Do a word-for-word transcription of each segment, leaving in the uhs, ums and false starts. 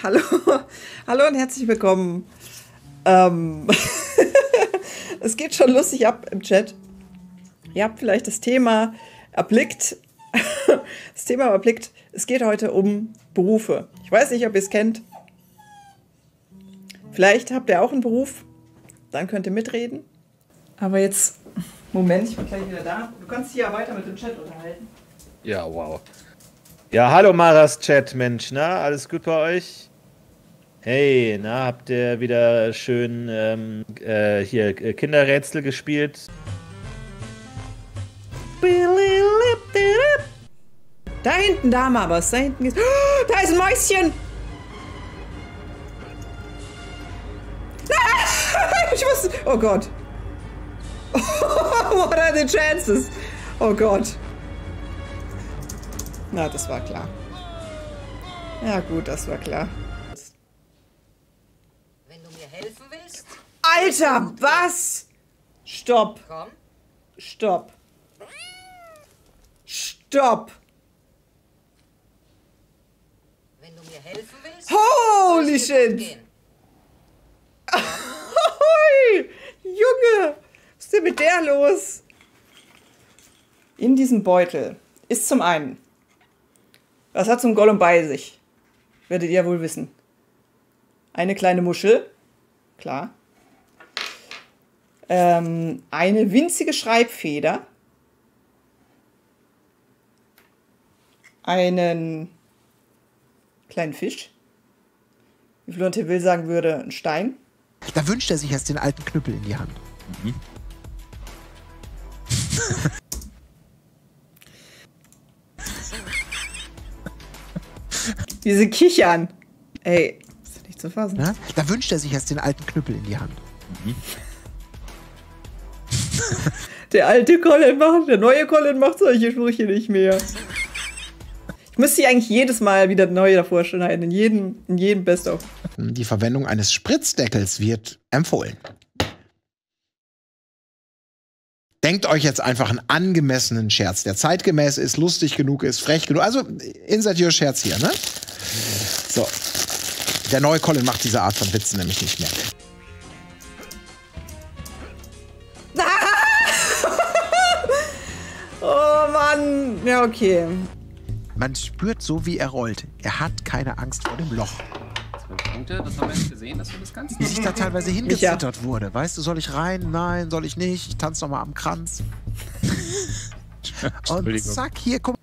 hallo, hallo und herzlich willkommen. Ähm, es geht schon lustig ab im Chat. Ihr habt vielleicht das Thema erblickt. Das Thema erblickt. Es geht heute um Berufe. Ich weiß nicht, ob ihr es kennt. Vielleicht habt ihr auch einen Beruf. Dann könnt ihr mitreden. Aber jetzt, Moment, ich bin gleich wieder da. Du kannst dich ja weiter mit dem Chat unterhalten. Ja, wow. Ja, hallo Maras Chat, Mensch, na, alles gut bei euch? Hey, na, habt ihr wieder schön ähm, äh, hier äh, Kinderrätsel gespielt? Da hinten, da mal was, da hinten ist... Oh, da ist ein Mäuschen! Ah, ich wusste... Oh Gott. What are the chances? Oh Gott. Na, das war klar. Ja gut, das war klar. Wenn du mir helfen willst... Alter, was? Stopp. Komm. Stopp. Stopp. Wenn du mir helfen willst... Holy soll's dir gut shit. gehen. Hoi, Junge. Was ist denn mit der los? In diesem Beutel ist zum einen... Was hat so ein Gollum bei sich? Werdet ihr wohl wissen. Eine kleine Muschel. Klar. Ähm, eine winzige Schreibfeder. Einen kleinen Fisch. Wie Florentin Will sagen würde, ein Stein. Da wünscht er sich erst den alten Knüppel in die Hand. Mhm. Diese Kichern. Ey, ist ja nicht zu fassen. Ja? Da wünscht er sich erst den alten Knüppel in die Hand. Mhm. Der alte Colin macht, der neue Colin macht solche Sprüche nicht mehr. Ich müsste sie eigentlich jedes Mal wieder neu davor schneiden, in jedem, in jedem Best-of. Die Verwendung eines Spritzdeckels wird empfohlen. Denkt euch jetzt einfach einen angemessenen Scherz, der zeitgemäß ist, lustig genug ist, frech genug. Also, insert your Scherz hier, ne? So. Der neue Colin macht diese Art von Witzen nämlich nicht mehr. Oh Mann. Ja, okay. Man spürt so, wie er rollt. Er hat keine Angst vor dem Loch. zwölf Punkte, das haben wir jetzt gesehen, dass du das kannst. Wie sich da teilweise hingezittert wurde. Weißt du, soll ich rein? Nein, soll ich nicht? Ich tanze noch mal am Kranz. Und zack, hier, guck.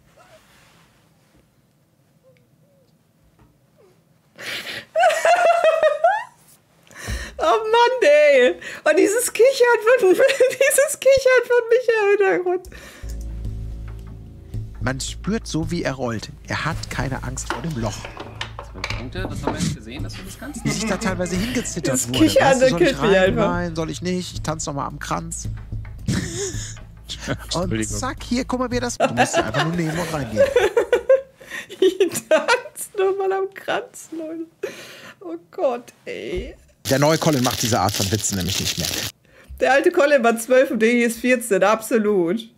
Oh Mann, ey. Und dieses Kichern von, dieses Kichern von Micha im Hintergrund. Man spürt so, wie er rollt. Er hat keine Angst vor dem Loch. zwölf Punkte, das haben wir jetzt gesehen, dass du das kannst. Wie sich da teilweise hingezittert Das wurde. Kichern, Weißt du, soll ich killt mich rein? einfach. Nein, soll ich nicht? Ich tanze noch mal am Kranz. Und zack, hier, guck mal, wie das... Du musst ja einfach nur nehmen und reingehen. Ich tanze nochmal am Kranz, Leute. Oh Gott, ey. Der neue Colin macht diese Art von Witzen nämlich nicht mehr. Der alte Colin war zwölf und der hier ist vierzehn, absolut.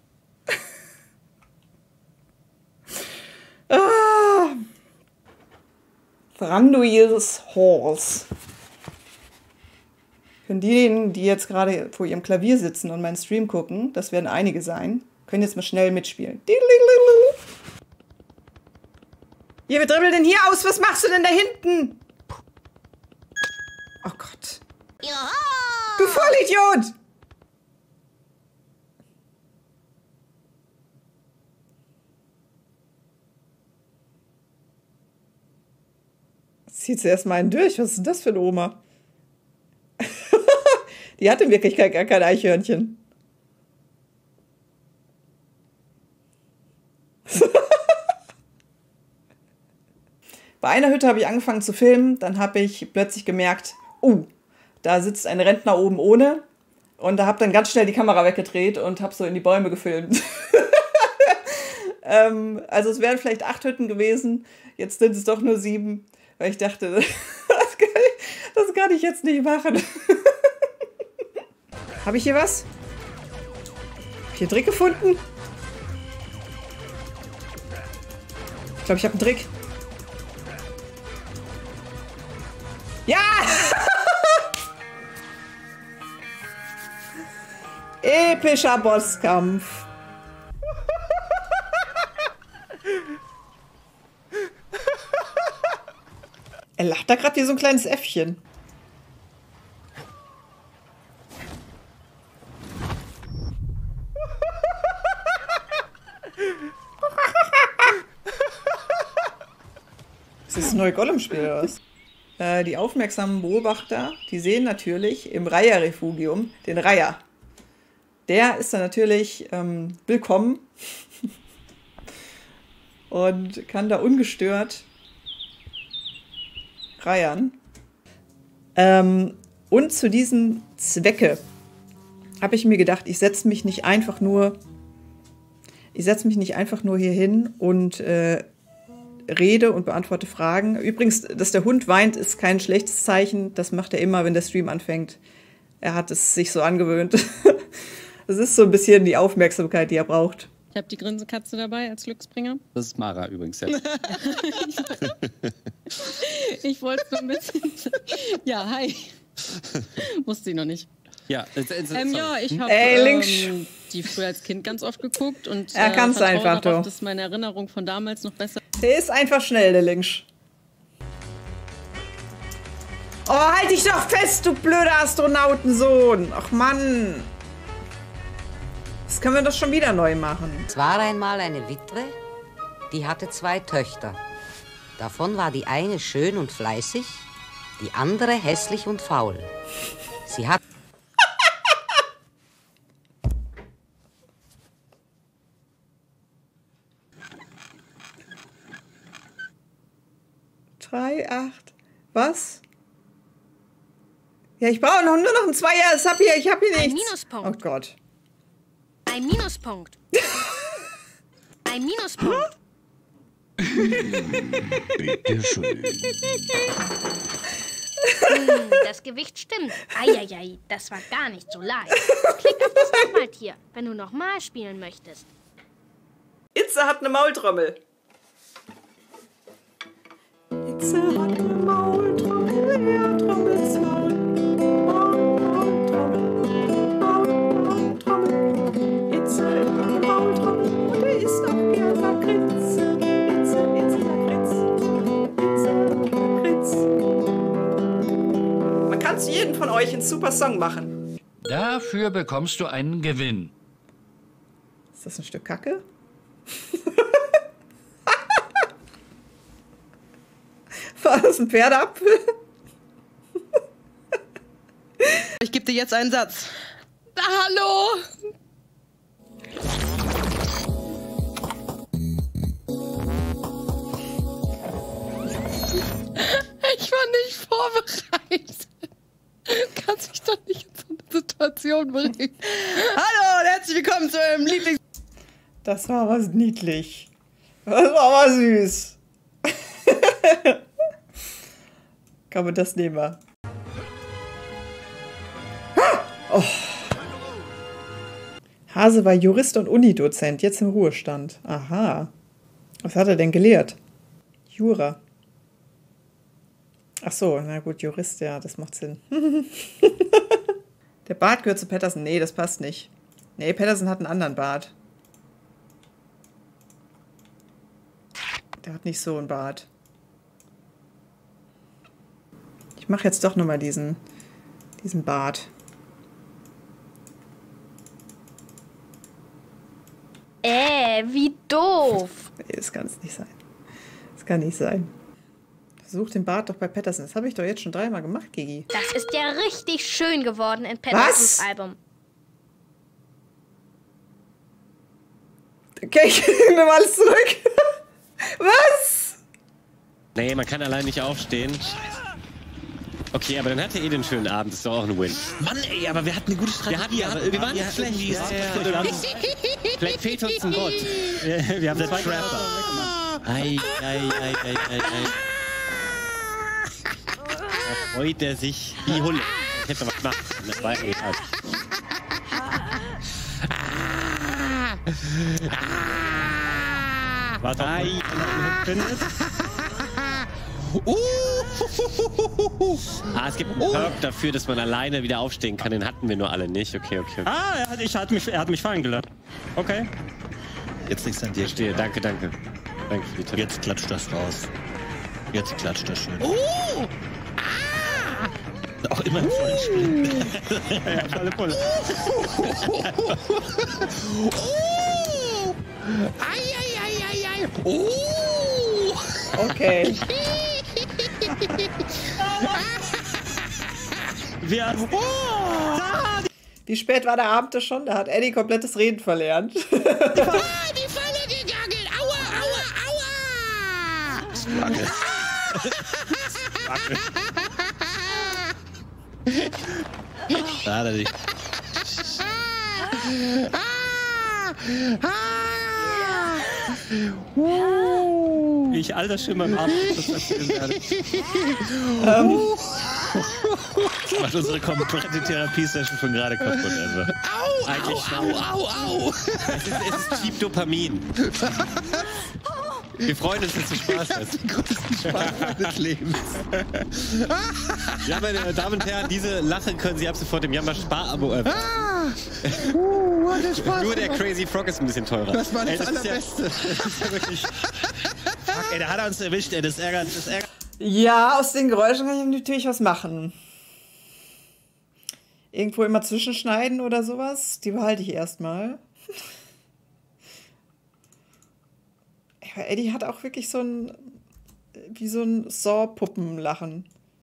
Ah. Thranduil's Horse. Für diejenigen, die jetzt gerade vor ihrem Klavier sitzen und meinen Stream gucken, das werden einige sein, können jetzt mal schnell mitspielen. Hier, wer dribbelt denn hier aus? Was machst du denn da hinten? Oh Gott. Ja. Du Vollidiot! Zieht sie erstmal einen durch. Was ist denn das für eine Oma? Die hat in Wirklichkeit gar kein Eichhörnchen. Bei einer Hütte habe ich angefangen zu filmen, dann habe ich plötzlich gemerkt, oh, da sitzt ein Rentner oben ohne. Und da habe dann ganz schnell die Kamera weggedreht und habe so in die Bäume gefilmt. ähm, also es wären vielleicht acht Hütten gewesen, jetzt sind es doch nur sieben, weil ich dachte, das kann ich, das kann ich jetzt nicht machen. Habe ich hier was? Hab ich hier einen Trick gefunden? Ich glaube, ich habe einen Trick. Ja! Epischer Bosskampf. Er lacht da gerade wie so ein kleines Äffchen. Ist das ein neues Gollum-Spiel oder was? Äh, die aufmerksamen Beobachter, die sehen natürlich im Reiher-Refugium den Reiher. Der ist dann natürlich ähm, willkommen und kann da ungestört reiern. Ähm, und zu diesem Zwecke habe ich mir gedacht, ich setze mich nicht einfach nur, ich setze mich nicht einfach nur hier hin und äh, rede und beantworte Fragen. Übrigens, dass der Hund weint, ist kein schlechtes Zeichen. Das macht er immer, wenn der Stream anfängt. Er hat es sich so angewöhnt. Das ist so ein bisschen die Aufmerksamkeit, die er braucht. Ich habe die Grinsekatze dabei als Glücksbringer. Das ist Mara übrigens, ja. Ich wollte nur ein bisschen... Ja, hi. Wusste sie noch nicht. Ja, jetzt, jetzt, Ähm, ja, ich habe Ey, ähm, die früher als Kind ganz oft geguckt und Er kann's vertraue einfach, darauf, du. dass meine Erinnerung von damals noch besser... Der ist einfach schnell, der Lynch. Oh, halt dich doch fest, du blöder Astronautensohn. Ach Mann. Das können wir doch schon wieder neu machen. Es war einmal eine Witwe, die hatte zwei Töchter. Davon war die eine schön und fleißig, die andere hässlich und faul. Sie hat... Drei, acht. Was? Ja, ich brauche noch, nur noch ein Zweier. Ich hab hier, ich hab hier Ein nichts. Minuspunkt. Oh Gott. Ein Minuspunkt. Ein Minuspunkt. Bitteschön. Hm, das Gewicht stimmt. Eieiei, das war gar nicht so leicht. Klick auf das Nochmal-Tier, wenn du nochmal spielen möchtest. Itze hat eine Maultrommel. Itze hat eine Maultrommel, er trommelt's Maul. Maul, Maultrommel, Maul, Maultrommel. Itze hat eine Maultrommel und er isst auch gern Lakritz. Itze, Itze, Lakritz. Itze, Lakritz. Man kann zu jedem von euch einen super Song machen. Dafür bekommst du einen Gewinn. Ist das ein Stück Kacke? War das ein Pferdeapfel? Ich gebe dir jetzt einen Satz. Hallo! Ich war nicht vorbereitet. Kannst mich doch nicht in so eine Situation bringen. Hallo und herzlich willkommen zu eurem Lieblings... Das war was niedlich. Das war was süß. Kann man das nehmen? Oh. Hase war Jurist und Unidozent, jetzt im Ruhestand. Aha. Was hat er denn gelehrt? Jura. Ach so, na gut, Jurist, ja, das macht Sinn. Der Bart gehört zu Patterson. Nee, das passt nicht. Nee, Patterson hat einen anderen Bart. Der hat nicht so einen Bart. Ich mache jetzt doch nochmal diesen, diesen Bart. Äh, wie doof. Nee, das kann es nicht sein. Das kann nicht sein. Versuch den Bart doch bei Patterson. Das habe ich doch jetzt schon dreimal gemacht, Gigi. Das ist ja richtig schön geworden in Pattersons Was? Album. Okay, ich nehme alles zurück. Was? Nee, man kann allein nicht aufstehen. Okay, aber dann hat er eh den schönen Abend. Das ist doch auch ein Win. Mann, ey, aber wir hatten eine gute Strategie. Wir, hatten, aber wir waren nicht schlecht. Ja, ja, ja. Vielleicht fehlt uns ein Bot. Wir haben zwei Trapper. Ei, ei, ei, ei, ei, ei. Da freut er sich wie Hulle. Ich hätte was gemacht. Das war eh falsch. Warte, ei, uh, Ah, es gibt einen Perk dafür, dass man alleine wieder aufstehen kann. Den hatten wir nur alle nicht. Okay, okay. okay. Ah, er hat, ich, hat mich, er hat mich fallen gelassen. Okay. Jetzt nichts an dir. Verstehe, danke, danke. Danke für die Tipps. Jetzt klatscht das raus. Jetzt klatscht das schön. Oh! Auch immer im vollen Sprint. Ja, volle Pulle. Oh! Ei, ei, ei, ei, ei. Oh! Okay. Wir. Oh! Sarah, Wie spät war der Abend das schon? Da hat Eddie komplettes Reden verlernt. Ah, die Falle gegangen! Aua, aua, aua! Spargel. Da hat er dich. wie ich all das Schimmer im Abend erzählen werde. ähm, Das macht unsere komplette Therapiesession von gerade kaputt. Also. Au, Eigentlich au, au, au, au. Es ist, es ist Cheap Dopamin. Wir freuen uns, dass du Spaß hast. Den größten Spaß meines Lebens. Ja, meine Damen und Herren, diese Lache können Sie ab sofort im Jammer-Spar-Abo öffnen. Ah! Uh, hat der Spaß Nur der gemacht. Crazy Frog ist ein bisschen teurer. Das war Ey, das das ist ja- Allerbeste. Das ist ja wirklich. Fuck, ey, der hat er uns erwischt, ey. Das ärgert, das ärgert. ja, aus den Geräuschen kann ich natürlich was machen. Irgendwo immer zwischenschneiden oder sowas. Die behalte ich erstmal. Ja, Eddie hat auch wirklich so ein, wie so ein Saw-Puppenlachen.